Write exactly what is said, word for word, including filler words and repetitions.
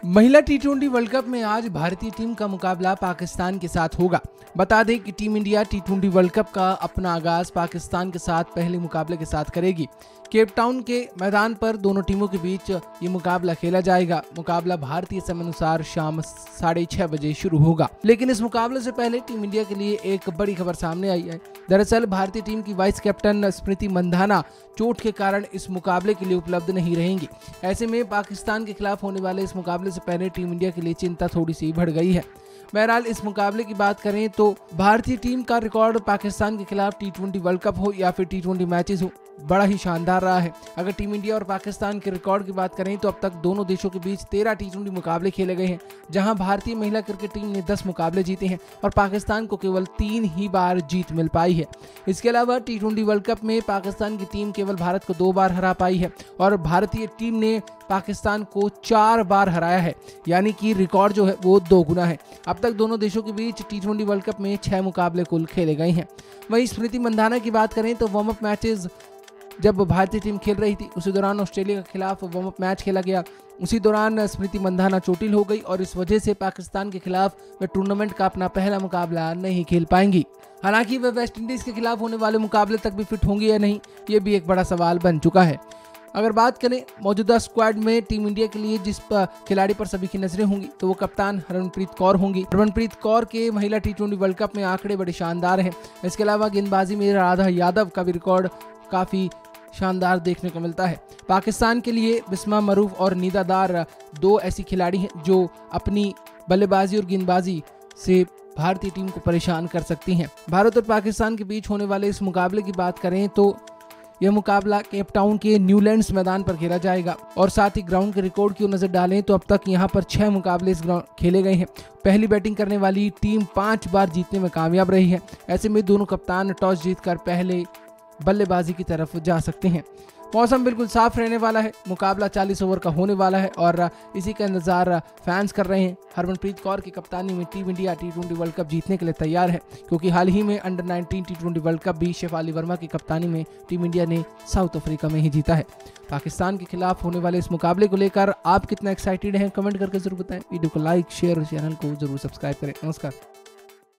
महिला T twenty World Cup में आज भारतीय टीम का मुकाबला पाकिस्तान के साथ होगा। बता दें कि team India T twenty World Cup का अपना आगाज पाकिस्तान के साथ पहले मुकाबले के साथ करेगी। केप टाउन के मैदान पर दोनों टीमों के बीच ये मुकाबला खेला जाएगा। मुकाबला भारतीय समय अनुसार शाम साढ़े छह बजे शुरू होगा। लेकिन इस मुकाबले से पहले टीम इंडिया के लिए एक बड़ी खबर सामने आई है। दरअसल भारतीय टीम की वाइस कैप्टन स्मृति मंधाना चोट के कारण इस मुकाबले के लिए उपलब्ध नहीं रहेंगी। ऐसे में पाकिस्तान के खिलाफ होने वाले इस मुकाबले से पहले टीम इंडिया के लिए चिंता थोड़ी सी बढ़ गई है। बहरहाल इस मुकाबले की बात करें तो भारतीय टीम का रिकॉर्ड पाकिस्तान के खिलाफ टी ट्वेंटी वर्ल्ड कप हो या फिर टी ट्वेंटी मैचेस हो, बड़ा ही शानदार रहा है। अगर टीम इंडिया और पाकिस्तान के रिकॉर्ड की बात करें तो अब तक दोनों देशों के बीच तेरह टी ट्वेंटी मुकाबले खेले गए हैं, जहां भारतीय महिला क्रिकेट टीम ने दस मुकाबले जीते हैं और पाकिस्तान को केवल तीन ही बार जीत मिल पाई है। इसके अलावा टी ट्वेंटी वर्ल्ड कप में पाकिस्तान की टीम केवल भारत को दो बार हरा पाई है और भारतीय टीम ने पाकिस्तान को चार बार हराया है, यानी कि रिकॉर्ड जो है वो दो गुना है। अब तक दोनों देशों के बीच टी ट्वेंटी वर्ल्ड कप में छह मुकाबले कुल खेले गए हैं। वहीं स्मृति मंधाना की बात करें तो वार्म अप मैचेस जब भारतीय टीम खेल रही थी उसी दौरान ऑस्ट्रेलिया के खिलाफ वार्म अप मैच खेला गया। उसी दौरान स्मृति मंधाना चोटिल हो गई और इस वजह से पाकिस्तान के खिलाफ वे टूर्नामेंट का अपना पहला मुकाबला नहीं खेल पाएंगी। हालांकि वे वेस्ट इंडीज के खिलाफ होने वाले मुकाबले तक भी फिट होंगी या नहीं, ये भी एक बड़ा सवाल बन चुका है। अगर बात करें मौजूदा स्क्वाड में टीम इंडिया के लिए जिस खिलाड़ी पर सभी की नजरें होंगी तो वो कप्तान हरमनप्रीत कौर होंगी। हरमनप्रीत कौर के महिला टी ट्वेंटी वर्ल्ड कप में आंकड़े बड़े शानदार हैं। इसके अलावा गेंदबाजी में राधा यादव का भी रिकॉर्ड काफी शानदार देखने को मिलता है। पाकिस्तान के लिए बिस्मा मरूफ और नीदा दार दो ऐसी खिलाड़ी हैं जो अपनी बल्लेबाजी और गेंदबाजी से भारतीय टीम को परेशान कर सकती हैं। भारत और पाकिस्तान के बीच होने वाले इस मुकाबले की बात करें तो यह मुकाबला केप टाउन के न्यूलैंड्स मैदान पर खेला जाएगा और साथ ही ग्राउंड के रिकॉर्ड की नजर डालें तो अब तक यहां पर छह मुकाबले इस ग्राउंड खेले गए हैं। पहली बैटिंग करने वाली टीम पांच बार जीतने में कामयाब रही है। ऐसे में दोनों कप्तान टॉस जीतकर पहले बल्लेबाजी की तरफ जा सकते हैं। मौसम बिल्कुल साफ रहने वाला है। मुकाबला चालीस ओवर का होने वाला है और इसी का इंतजार फैंस कर रहे हैं। हरमनप्रीत कौर की कप्तानी में team India T twenty World Cup जीतने के लिए तैयार है, क्योंकि हाल ही में under nineteen T twenty World Cup भी शेफाली वर्मा की कप्तानी में टीम इंडिया ने साउथ अफ्रीका में ही जीता है। पाकिस्तान के खिलाफ होने वाले इस मुकाबले को लेकर आप कितना एक्साइटेड हैं, कमेंट करके जरूर बताएं। वीडियो को लाइक शेयर और चैनल को जरूर सब्सक्राइब करें। नमस्कार।